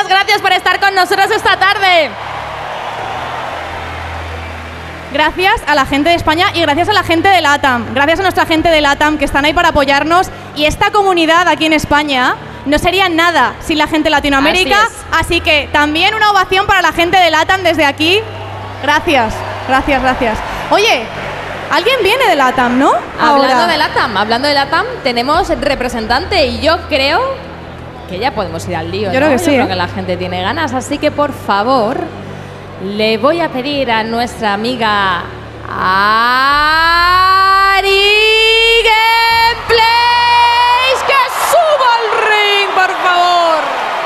muchísimas gracias por estar con nosotros esta tarde. Gracias a la gente de España y gracias a la gente de LATAM. Gracias a nuestra gente de LATAM que están ahí para apoyarnos. Y esta comunidad aquí en España no sería nada sin la gente de Latinoamérica. Así que también una ovación para la gente de LATAM desde aquí. Gracias, gracias, gracias. Oye, alguien viene de LATAM, ¿no? Hablando de LATAM, tenemos representante y yo creo que ya podemos ir al lío. Yo creo que sí. Yo creo que la gente tiene ganas, así que por favor, le voy a pedir a nuestra amiga Ari Gameplays que suba al ring, por favor.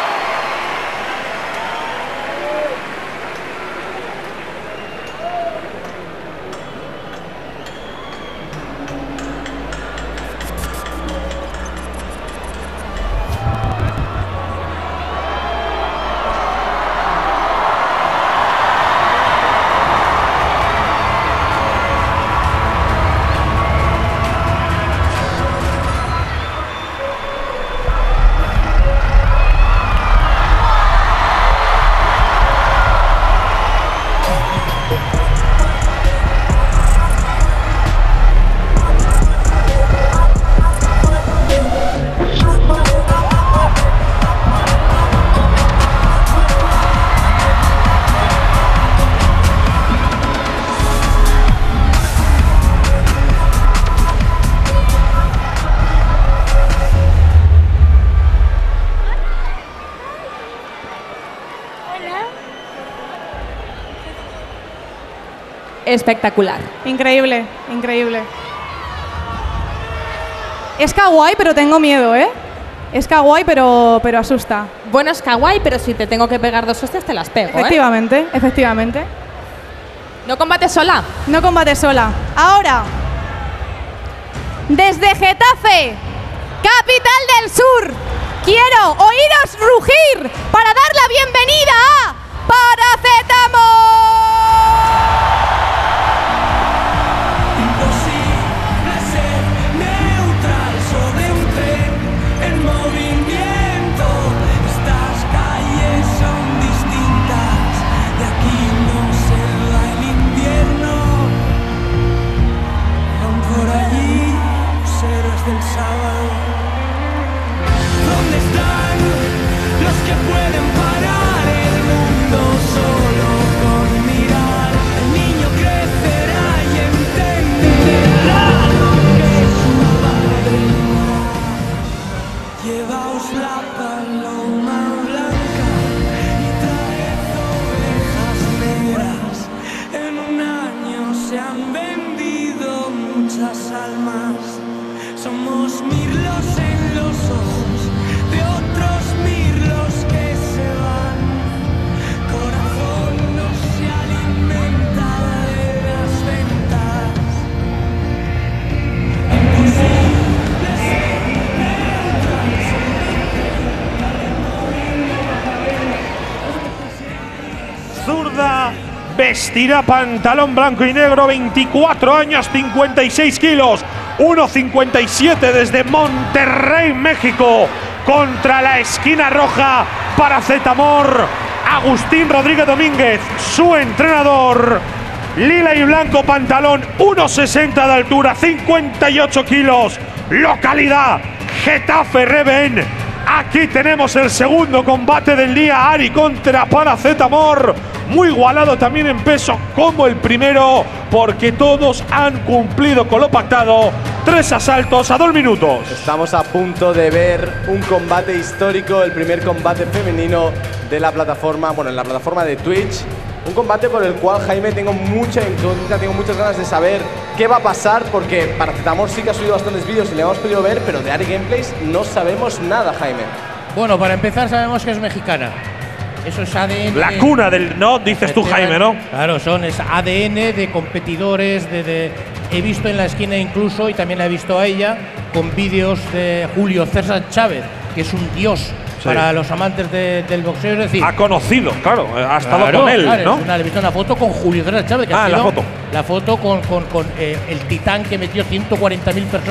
Espectacular. Increíble, increíble. Es kawaii, pero tengo miedo, ¿eh? Es kawaii, pero asusta. Bueno, es kawaii, pero si te tengo que pegar 2 hostias, te las pego, Efectivamente, efectivamente. ¿No combates sola? No combates sola. Ahora, desde Getafe, capital del sur, quiero oíros rugir para dar la bienvenida a Paracetamol. Vestirá pantalón blanco y negro, 24 años, 56 kilos, 1,57 desde Monterrey, México, contra la esquina roja, Paracetamol, Agustín Rodríguez Domínguez, su entrenador. Lila y blanco pantalón, 1,60 de altura, 58 kilos, localidad Getafe Reben. Aquí tenemos el segundo combate del día, Ari contra Paracetamol. Muy igualado también en peso como el primero, porque todos han cumplido con lo pactado. 3 asaltos a 2 minutos. Estamos a punto de ver un combate histórico, el primer combate femenino de la plataforma, bueno, en la plataforma de Twitch. Un combate por el cual, Jaime, tengo mucha incógnita, tengo muchas ganas de saber qué va a pasar, porque Paracetamol sí que ha subido bastantes vídeos y le hemos podido ver, pero de Ari Gameplays no sabemos nada, Jaime. Bueno, para empezar sabemos que es mexicana. Eso es ADN. La cuna del no, dices tú, Jaime, ¿no? Claro, es ADN de competidores, he visto en la esquina incluso, y también la he visto a ella, con vídeos de Julio César Chávez, que es un dios para los amantes del boxeo. Es decir, ha conocido, claro, ha estado con él, ¿no? He visto una foto con Julio César Chávez. Que la foto. La foto con el titán que metió 140.000 personas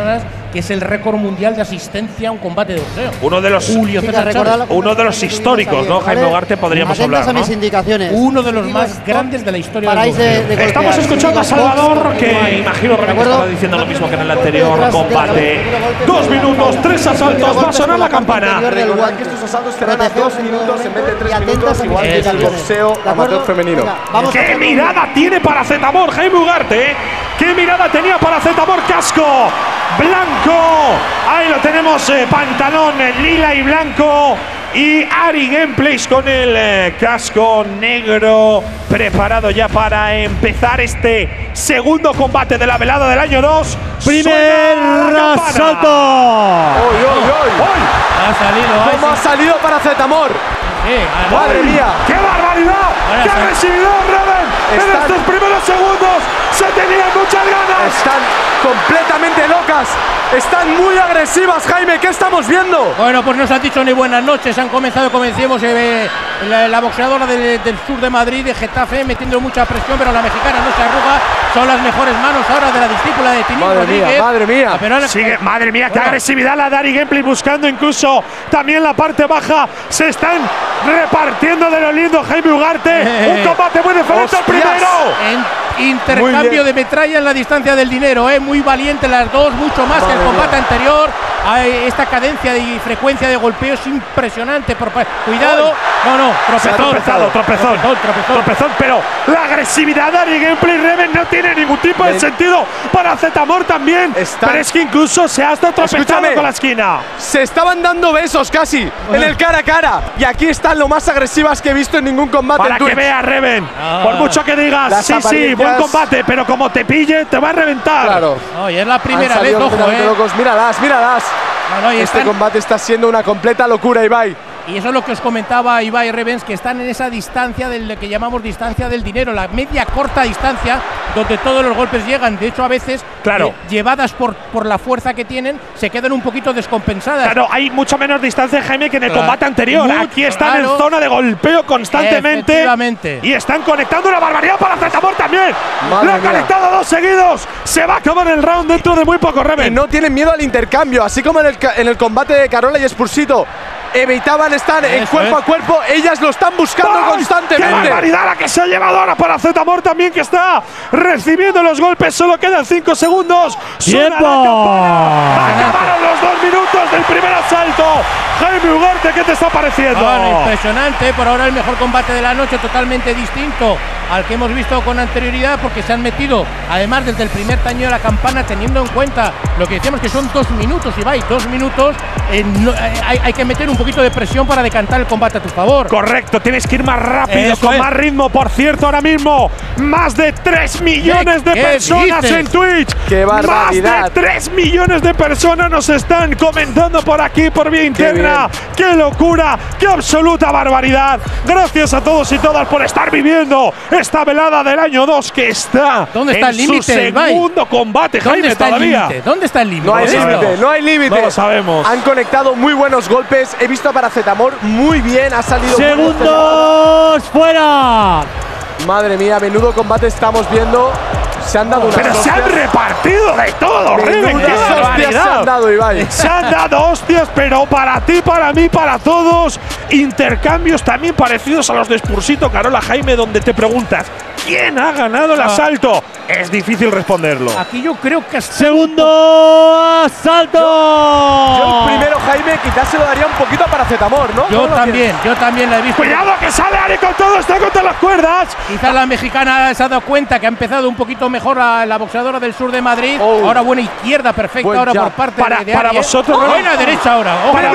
que es el récord mundial de asistencia a un combate de boxeo. Uno de los, Julio César Chávez. uno de los históricos, ¿no? Jaime Ugarte, podríamos Atentas hablar, a ¿no? mis indicaciones. Uno de los más grandes de la historia del Paráis boxeo. de golpear. Estamos escuchando a Salvador, que imagino que estaba diciendo lo mismo que en el anterior combate. 2 minutos, 3 asaltos, va a sonar la campana. Recordad que estos asaltos serán a 2 minutos en vez de 3 minutos, igual que el boxeo ¿De acuerdo? amateur femenino. Venga, vamos a ¡Qué hacerlo. mirada tiene para Zetamor, Jaime Ugarte! ¡Qué mirada tenía para Zetamor! Casco blanco. Ahí lo tenemos, pantalón lila y blanco. Y Ari Gameplays con el casco negro, preparado ya para empezar este segundo combate de la velada del año 2. Primer asalto. ¡Oy, oy, oy! Ha salido. ¿Cómo ha salido para Zetamor? ¡Madre mía! ¡Qué barbaridad! ¡Qué agresividad, Raven! En estos primeros segundos se tenían muchas ganas. Están completamente locas. Están muy agresivas, Jaime. ¿Qué estamos viendo? Bueno, pues no se han dicho ni buenas noches. Han comenzado, como decíamos, la boxeadora del sur de Madrid, de Getafe, metiendo mucha presión, pero la mexicana no se arruga. Son las mejores manos ahora de la discípula de Tinín Rodríguez. Madre mía. Sigue, madre mía, qué agresividad la de Ari Gameplay, buscando incluso también la parte baja. Se están repartiendo de lo lindo, Jaime Ugarte. Un combate muy diferente al primero. Intercambio de metralla en la distancia del dinero, muy valiente las dos, mucho más que el combate anterior. Hay esta cadencia y frecuencia de golpeo es impresionante. Cuidado, tropezón, pero la agresividad de Ari Gameplay Reven no tiene ningún tipo de sentido para Zetamor también. Pero es que incluso se ha estado tropezando con la esquina. Se estaban dando besos casi en el cara a cara. Y aquí están lo más agresivas que he visto en ningún combate. Para que veas, Reven, por mucho que digas, sí, buen combate, pero como te pille, te va a reventar. Claro. No, y es la primera vez, ojo, locos. Míralas. Este combate está siendo una completa locura, Ibai. Y eso es lo que os comentaba Ibai Revens, que están en esa distancia del que llamamos distancia del dinero, la media corta distancia donde todos los golpes llegan. De hecho, a veces, llevadas por la fuerza que tienen, se quedan un poquito descompensadas. Claro, hay mucha menos distancia, Jaime, que en el combate anterior. Aquí están en zona de golpeo constantemente. Y están conectando una barbaridad para Zetamor también. Lo ha conectado 2 seguidos. Se va a acabar el round dentro de muy poco, Reven. Y no tienen miedo al intercambio, así como en el combate de Carola y Spursito. Evitaban estar en cuerpo a cuerpo, ellas lo están buscando constantemente. ¡Qué barbaridad la que se ha llevado ahora para Zetamor también, que está recibiendo los golpes! Solo quedan 5 segundos. ¡Tiempo! Acabaron los 2 minutos del primer asalto. Jaime Ugarte, ¿qué te está pareciendo? Bueno, impresionante, por ahora el mejor combate de la noche, totalmente distinto al que hemos visto con anterioridad, porque se han metido, además desde el primer taño de la campana, teniendo en cuenta lo que decíamos que son 2 minutos, Ibai, 2 minutos, hay que meter un poquito de presión para decantar el combate a tu favor. Correcto, tienes que ir más rápido, con más ritmo. Por cierto, ahora mismo, más de 3 millones de personas en Twitch. ¡Qué barbaridad! Más de 3 millones de personas nos están comentando por aquí, por vía interna. ¡Qué locura! ¡Qué absoluta barbaridad! Gracias a todos y todas por estar viviendo esta velada del año 2 que está. ¿Dónde está el límite, en su segundo combate, Jaime, todavía. ¿Dónde está el límite? No hay límite, no hay límite. No lo sabemos. Han conectado muy buenos golpes. He visto para Zetamor muy bien. Ha salido. ¡Segundos fuera! Madre mía, menudo combate estamos viendo. Se han dado unas Pero se han repartido de todo, Reven. ¡Qué barbaridad! Se han dado, Ibai. Se han dado hostias, pero para ti, para mí, para todos. Intercambios también parecidos a los de Spursito, Carola, Jaime, donde te preguntas ¿quién ha ganado el asalto? Es difícil responderlo. Aquí yo creo que ¡segundo asalto! Yo el primero, Jaime, quizás se lo daría un poquito para Zetamor, ¿no? Yo también la he visto. ¡Cuidado que sale Ari con todo! ¡Está contra las cuerdas! Quizás la mexicana se ha dado cuenta que ha empezado un poquito mejor la boxeadora del sur de Madrid. Ahora buena izquierda perfecta ahora por parte de para Ari. vosotros, buena derecha ahora.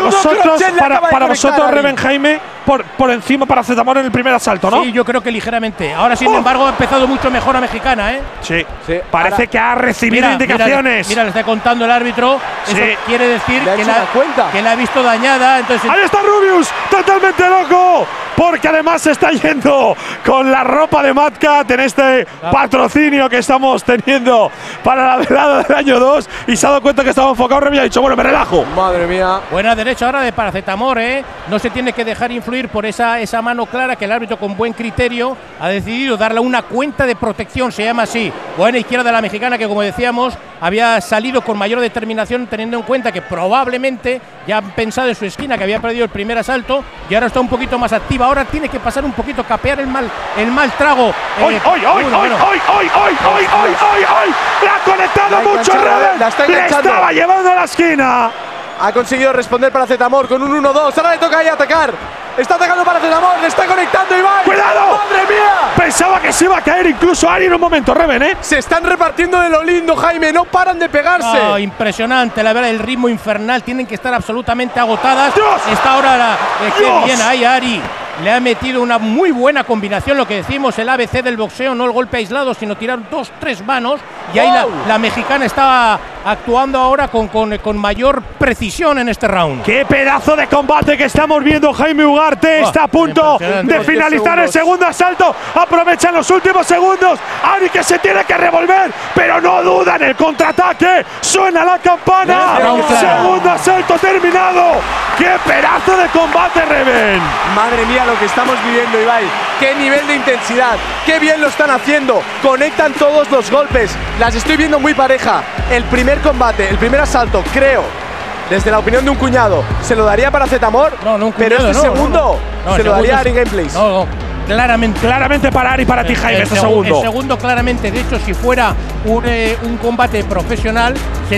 Para vosotros, Reven, Jaime, por encima para Zetamor en el primer asalto, ¿no? Sí, yo creo que ligeramente. Ahora, sin embargo, ha empezado mucho mejor a mexicana, ¿eh? Sí. Parece que ha recibido indicaciones. Mira, le está contando el árbitro. Eso quiere decir que la ha visto dañada. Entonces, ¡ahí está Rubius! ¡Totalmente loco! Porque además se está yendo con la ropa de Mad Cat en este patrocinio que estamos teniendo para la velada del año 2. Y se ha dado cuenta que estaba enfocado. Remy ha dicho, bueno, me relajo. Madre mía. Buena derecha ahora de Zetamor, ¿eh? No se tiene que dejar influir por esa mano clara que el árbitro con buen criterio ha decidido darle una cuenta de protección, se llama así. Buena izquierda de la mexicana que, como decíamos, había salido con mayor determinación, teniendo en cuenta que probablemente ya han pensado en su esquina que había perdido el primer asalto y ahora está un poquito más activa. Ahora tiene que pasar un poquito, capear el mal trago. ¡Ay! ¡La ha conectado mucho, Rebel! ¡Le estaba llevando a la esquina! Ha conseguido responder Paracetamor con un 1-2. Ahora le toca ahí atacar. Está atacando Paracetamor, le está conectando Ibai. ¡Cuidado! ¡Madre mía! Pensaba que se iba a caer incluso Ari en un momento, Reven, ¿eh? Se están repartiendo de lo lindo, Jaime. No paran de pegarse. Oh, impresionante, la verdad, el ritmo infernal. Tienen que estar absolutamente agotadas. ¡Dios! Está ahora qué ¡Dios! bien ahí Ari. Le ha metido una muy buena combinación, lo que decimos, el ABC del boxeo, no el golpe aislado, sino tirar 2-3 manos. Y ahí la mexicana estaba actuando ahora con mayor precisión en este round. ¡Qué pedazo de combate que estamos viendo! Jaime Ugarte está a punto de finalizar el segundo asalto. Aprovechan los últimos segundos. Ari que se tiene que revolver, pero no duda en el contraataque. Suena la campana. Segundo asalto terminado. ¡Qué pedazo de combate, Reven! Madre mía, lo que estamos viviendo, Ibai. Qué nivel de intensidad. Qué bien lo están haciendo. Conectan todos los golpes. Las estoy viendo muy pareja. El primer combate, el primer asalto, creo, desde la opinión de un cuñado, se lo daría para Zetamor. Pero este segundo se lo daría a Ari Gameplays. Claramente para Ari, para ti, Jaime, este segundo. El segundo claramente. De hecho, si fuera un combate profesional,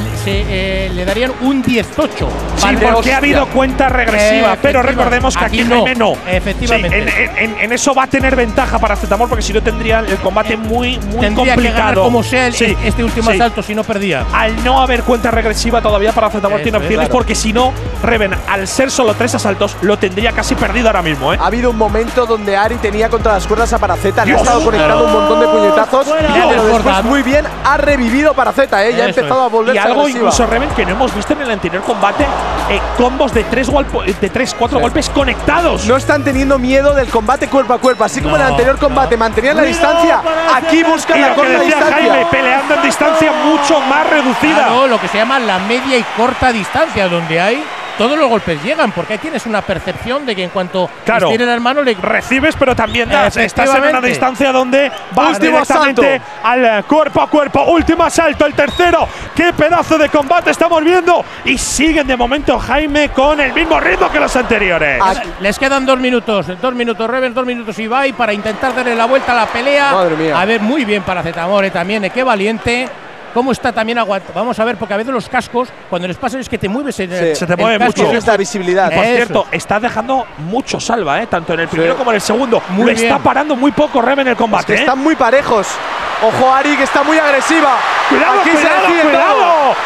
le darían un 18. Sí, porque ha habido cuenta regresiva, pero recordemos que aquí Jaime no. Efectivamente. Sí, en eso va a tener ventaja para Zetamor, porque si no tendría el combate muy tendría complicado. Que ganar como sea este último asalto, si no perdía. Al no haber cuenta regresiva todavía para Zetamor tiene opciones, porque si no, Reven, al ser solo 3 asaltos, lo tendría casi perdido ahora mismo, ¿eh? Ha habido un momento donde Ari tenía contra las cuerdas a Paraceta, le ha estado conectando un montón de puñetazos, pero después muy bien ha revivido Paraceta, ya ha empezado a volverse y algo agresiva. Incluso, Reven, que no hemos visto en el anterior combate, combos de 3-4 golpes conectados. No están teniendo miedo del combate cuerpo a cuerpo, así como en el anterior combate mantenían la distancia, aquí buscan la corta distancia. Jaime, peleando en distancia mucho más reducida. Claro, lo que se llama la media y corta distancia, donde hay todos los golpes llegan, porque ahí tienes una percepción de que en cuanto tienen las manos le recibes, pero también das. Estás en una distancia donde vas directamente al cuerpo a cuerpo. Último asalto, el tercero. ¡Qué pedazo de combate estamos viendo! Y siguen de momento, Jaime, con el mismo ritmo que los anteriores. Les quedan 2 minutos. 2 minutos Reven, 2 minutos Ibai para intentar darle la vuelta a la pelea. Madre mía. A ver, muy bien para Zetamor también. Qué valiente. Cómo está también aguantando. Vamos a ver, porque a veces los cascos, cuando les pasa es que te mueves. Se te mueve mucho. Es la visibilidad. Por cierto, está dejando mucho salva, tanto en el primero como en el segundo. Muy bien. Está parando muy poco Reven el combate. Es que están muy parejos. Ojo Ari, que está muy agresiva. Cuidado, cuidado.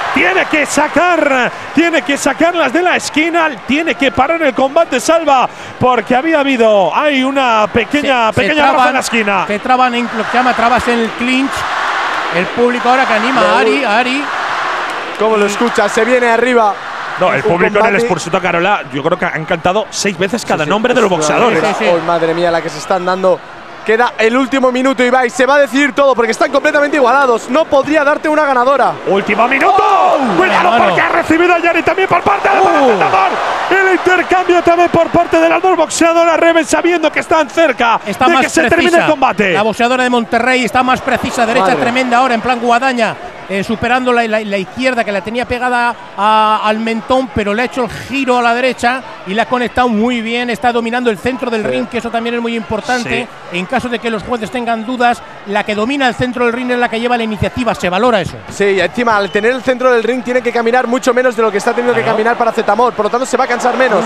Tiene que sacarlas de la esquina. Tiene que parar el combate, salva, porque hay una pequeña raza en la esquina. Se traban en lo que se llama trabas en el clinch. El público ahora que anima a Ari. ¿Cómo lo escuchas? Se viene arriba. No, el público en el Expulsito Carola, yo creo que han cantado 6 veces cada nombre de los boxeadores. Oh, madre mía, la que se están dando. Queda el último minuto, Ibai. Se va a decidir todo porque están completamente igualados. No podría darte una ganadora. ¡Último minuto! ¡Cuidado porque ha recibido a Yari también por parte de Paracetamor! El intercambio también por parte de las dos boxeadoras, Reven, sabiendo que están cerca de que se termine el combate. La boxeadora de Monterrey está más precisa, derecha tremenda ahora en plan guadaña. Superando la izquierda, que la tenía pegada al mentón, pero le ha hecho el giro a la derecha y la ha conectado muy bien. Está dominando el centro del ring, que eso también es muy importante. En caso de que los jueces tengan dudas, la que domina el centro del ring es la que lleva la iniciativa. Se valora eso. Sí, y encima al tener el centro del ring tiene que caminar mucho menos de lo que está teniendo que caminar Paracetamor. Por lo tanto, se va a cansar menos.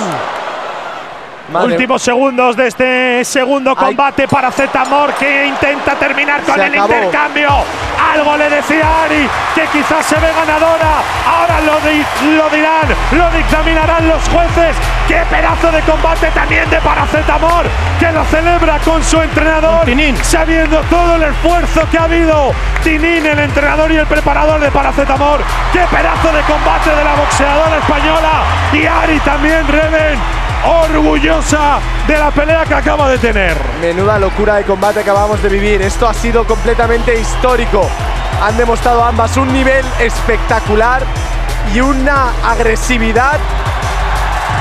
Últimos segundos de este segundo combate para Zetamor, que intenta terminar con el intercambio. Algo le decía a Ari, que quizás se ve ganadora. Ahora lo dirán, lo dictaminarán los jueces. ¡Qué pedazo de combate también de Paracetamor, que lo celebra con su entrenador! Tinin. Sabiendo todo el esfuerzo que ha habido. Tinin, el entrenador y el preparador de Paracetamor. ¡Qué pedazo de combate de la boxeadora española! Y Ari también, Reven, orgullosa de la pelea que acaba de tener. Menuda locura de combate acabamos de vivir. Esto ha sido completamente histórico. Han demostrado ambas un nivel espectacular y una agresividad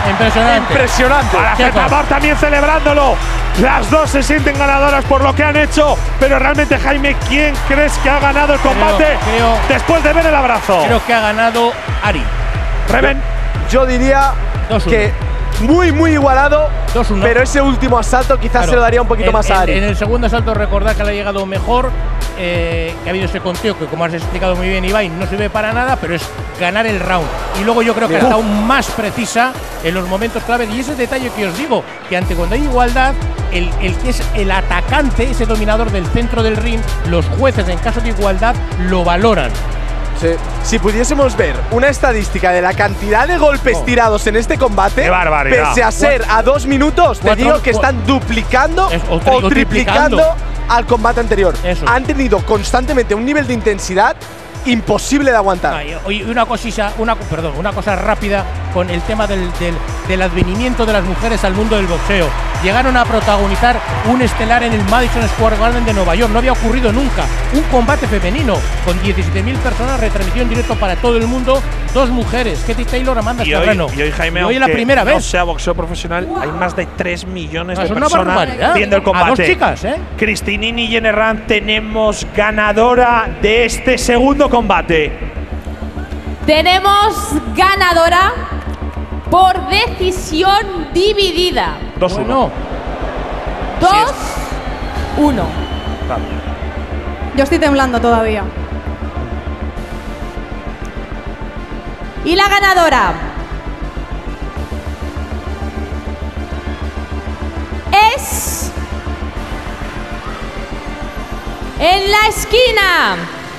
Impresionante. Impresionante. Paracetamol también celebrándolo. Las dos se sienten ganadoras por lo que han hecho, pero realmente, Jaime, ¿quién crees que ha ganado el combate después de ver el abrazo? Creo que ha ganado Ari. Reven. Yo diría 2-1. que muy igualado, 2-1. pero ese último asalto quizás se lo daría un poquito más a Ari. En el segundo asalto, recordad que le ha llegado mejor, que ha habido ese conteo que, como has explicado muy bien, Ibai, no sirve para nada, pero es ganar el round. Y luego yo creo que está aún más precisa en los momentos clave. Y ese detalle que os digo, que ante cuando hay igualdad, el que es el atacante, ese dominador del centro del ring, los jueces en caso de igualdad lo valoran. Sí. Si pudiésemos ver una estadística de la cantidad de golpes tirados en este combate, ¡qué barbaridad! pese a ser a 2 minutos, te digo que están duplicando o triplicando al combate anterior. Eso. Han tenido constantemente un nivel de intensidad imposible de aguantar. Y una cosa rápida con el tema del advenimiento de las mujeres al mundo del boxeo. Llegaron a protagonizar un estelar en el Madison Square Garden de Nueva York. No había ocurrido nunca. Un combate femenino con 17.000 personas, retransmisión en directo para todo el mundo. 2 mujeres, Katie Taylor, Amanda Serrano. Y hoy, Jaime, es la primera vez. No sea boxeo profesional, hay más de 3 millones de Es una personas barbaridad. viendo el combate. A 2 chicas, ¿eh? Cristinini y Jenner Rand, tenemos ganadora de este segundo combate. Tenemos ganadora por decisión dividida. 2-1. Bueno, 2-1. Yo estoy temblando todavía. Y la ganadora es en la esquina.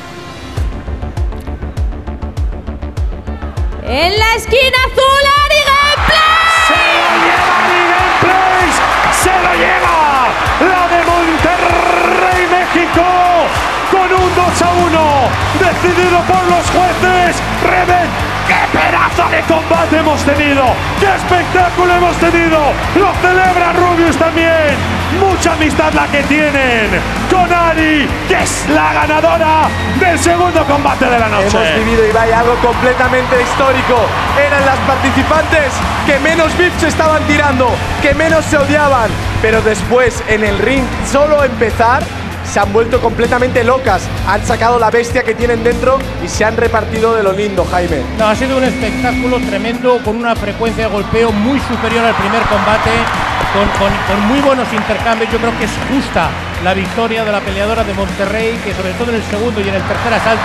En la esquina azul, Ari Gameplay. ¡Se lo lleva Ari Gameplays! ¡Se lo lleva! La de Monterrey, México, con un 2-1 decidido por los jueces. Reven, ¡qué pedazo de combate hemos tenido! ¡Qué espectáculo hemos tenido! ¡Lo celebra Rubius también! Mucha amistad la que tienen con Ari, que es la ganadora del segundo combate de la noche. Hemos vivido, Ibai, algo completamente histórico. Eran las participantes que menos beef se estaban tirando, que menos se odiaban, pero después en el ring, solo empezar, se han vuelto completamente locas. Han sacado la bestia que tienen dentro y se han repartido de lo lindo, Jaime. no, ha sido un espectáculo tremendo, con una frecuencia de golpeo muy superior al primer combate, con muy buenos intercambios. Yo creo que es justa la victoria de la peleadora de Monterrey, que sobre todo en el segundo y en el tercer asalto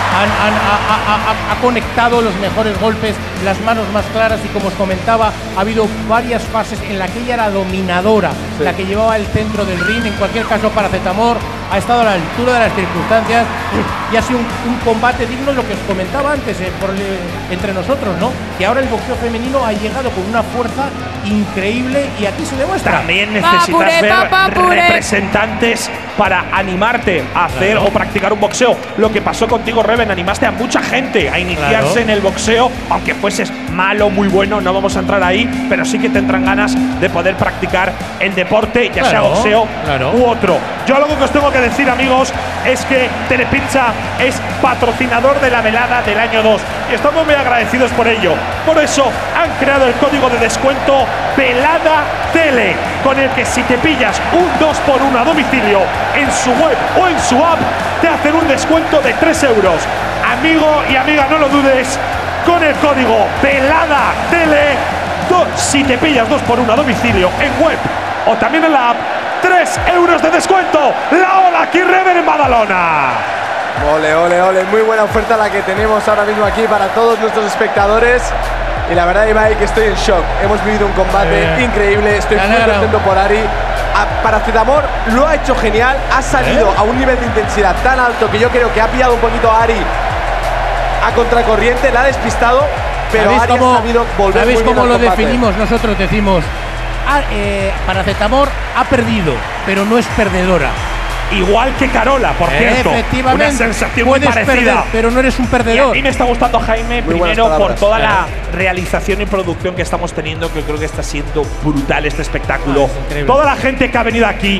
ha conectado los mejores golpes, las manos más claras, y como os comentaba, ha habido varias fases en la que ella era dominadora, la que llevaba el centro del ring. En cualquier caso, Paracetamol ha estado a la altura de las circunstancias y ha sido un combate digno de lo que os comentaba antes entre nosotros, ¿no? Que ahora el boxeo femenino ha llegado con una fuerza increíble y aquí se demuestra. También necesitas ver representantes para animarte a hacer o practicar un boxeo. Lo que pasó contigo, Reven, animaste a mucha gente a iniciarse en el boxeo, aunque fueses malo, muy bueno, no vamos a entrar ahí, pero sí que tendrán ganas de poder practicar el deporte, ya sea boxeo u otro. Yo algo que os tengo que decir, amigos, es que Telepizza es patrocinador de la velada del año 2 y estamos muy agradecidos por ello. Por eso han creado el código de descuento Velada Tele, con el que si te pillas un 2x1 a domicilio en su web o en su app, te hacen un descuento de 3 euros. Amigo y amiga, no lo dudes, con el código Velada Tele, si te pillas 2x1 a domicilio en web o también en la app, 3 euros de descuento. La ola aquí, Reven, en Badalona. Ole, ole, ole. Muy buena oferta la que tenemos ahora mismo aquí para todos nuestros espectadores. Y la verdad, Ibai, que estoy en shock. Hemos vivido un combate increíble. Estoy muy contento por Ari. Paracetamol lo ha hecho genial. Ha salido a un nivel de intensidad tan alto que yo creo que ha pillado un poquito a Ari a contracorriente. La ha despistado, pero Ari ha sabido volver muy bien al combate. ¿Sabéis cómo lo definimos? Nosotros decimos, Paracetamol ha perdido, pero no es perdedora. Igual que Carola, por cierto. Efectivamente. Una sensación muy parecida. Perder, pero no eres un perdedor. Y a mí me está gustando, Jaime, primero por toda la realización y producción que estamos teniendo, que creo que está siendo brutal este espectáculo. Toda la gente que ha venido aquí,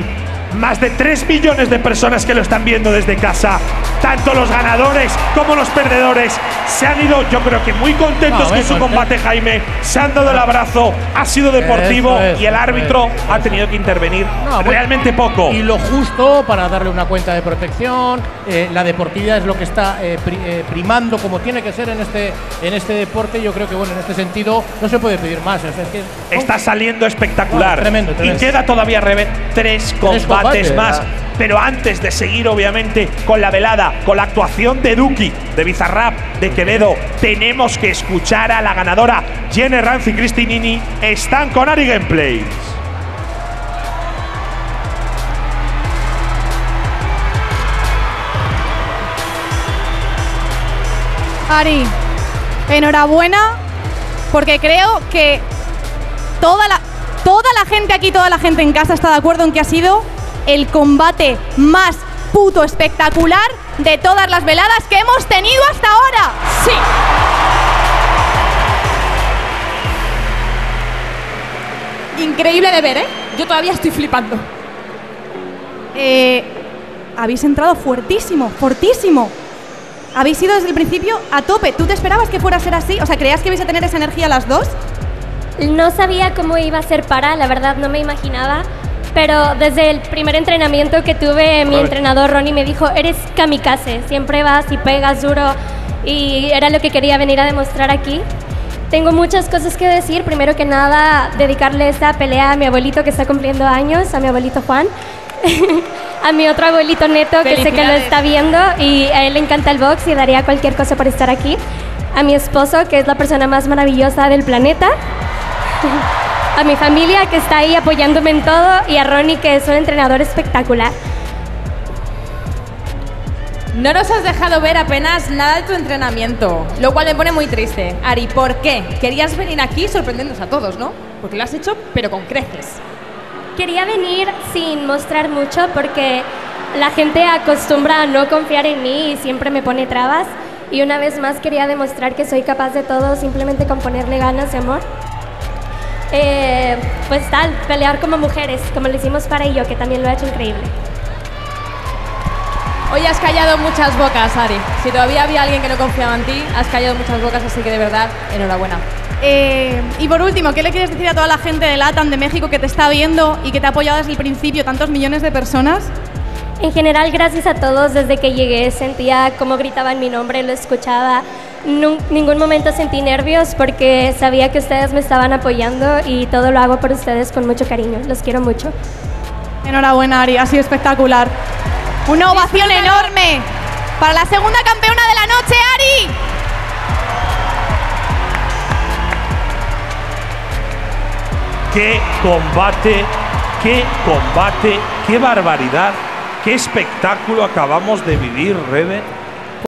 más de 3 millones de personas que lo están viendo desde casa. Tanto los ganadores como los perdedores se han ido, yo creo que muy contentos con su combate, Jaime. Se han dado el abrazo, ha sido deportivo y el árbitro ha tenido que intervenir realmente poco. Y lo justo para darle una cuenta de protección. La deportividad es lo que está primando como tiene que ser en este deporte. Yo creo que bueno, en este sentido no se puede pedir más. O sea, es que está saliendo espectacular. Tremendo. Y queda todavía, Reben, 3 combates más. Pero antes de seguir, obviamente, con la velada, con la actuación de Duki, de Bizarrap, de Quevedo, tenemos que escuchar a la ganadora. Jenny Ranz y Cristinini están con Ari Gameplays. Ari, enhorabuena, porque creo que toda la gente aquí, toda la gente en casa está de acuerdo en que ha sido el combate más puto espectacular de todas las veladas que hemos tenido hasta ahora. Sí. Increíble de ver, ¿eh? Yo todavía estoy flipando. Habéis entrado fuertísimo, fortísimo. Habéis ido desde el principio a tope. ¿Tú te esperabas que fuera a ser así? O sea, ¿creías que ibais a tener esa energía las dos? No sabía cómo iba a ser la verdad no me imaginaba. Pero desde el primer entrenamiento que tuve, mi entrenador Ronnie me dijo, eres kamikaze, siempre vas y pegas duro, y era lo que quería venir a demostrar aquí. Tengo muchas cosas que decir. Primero que nada, dedicarle esta pelea a mi abuelito que está cumpliendo años, a mi abuelito Juan, a mi otro abuelito Neto, que sé que lo está viendo y a él le encanta el box y daría cualquier cosa por estar aquí. A mi esposo, que es la persona más maravillosa del planeta. A mi familia, que está ahí apoyándome en todo, y a Ronnie, que es un entrenador espectacular. No nos has dejado ver apenas nada de tu entrenamiento, lo cual me pone muy triste. Ari, ¿por qué? Querías venir aquí sorprendiéndonos a todos, ¿no? Porque lo has hecho, pero con creces. Quería venir sin mostrar mucho porque la gente acostumbra a no confiar en mí y siempre me pone trabas. Y una vez más quería demostrar que soy capaz de todo simplemente con ponerle ganas y amor. Pues tal, pelear como mujeres, como lo hicimos para ello, que también lo ha hecho increíble. Hoy has callado muchas bocas, Ari. Si todavía había alguien que no confiaba en ti, has callado muchas bocas, así que de verdad, enhorabuena. Y por último, ¿qué le quieres decir a toda la gente de LATAM, de México, que te está viendo y que te ha apoyado desde el principio, tantos millones de personas? En general, gracias a todos. Desde que llegué sentía cómo gritaban mi nombre, lo escuchaba. Ningún momento sentí nervios porque sabía que ustedes me estaban apoyando y todo lo hago por ustedes con mucho cariño. Los quiero mucho. Enhorabuena, Ari, ha sido espectacular. Una ovación enorme para la segunda campeona de la noche, Ari. ¡Qué combate! ¡Qué combate! ¡Qué barbaridad! ¡Qué espectáculo acabamos de vivir, Rebe!